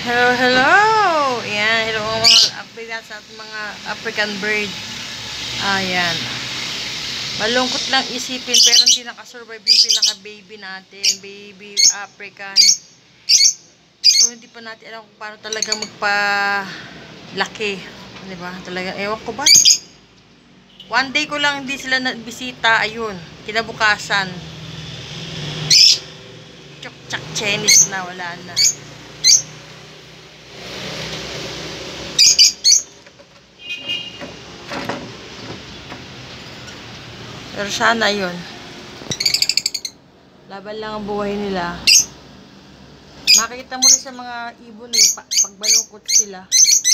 Hello, hello! Ayan, hello mga update sa ating mga African bird. Ayan. Malungkot lang isipin pero hindi nakasurvive yung pinaka-baby natin. Baby African. So, hindi pa natin alam kung paano talaga magpa-laki. Diba? Talaga, ewan ko ba? One day ko lang hindi sila bisita. Ayun, kinabukasan. Chok-chak Chinese na, wala na. Pero sana yun. Laban lang ang buhay nila. Makikita mo rin sa mga ibon pag malungkot sila.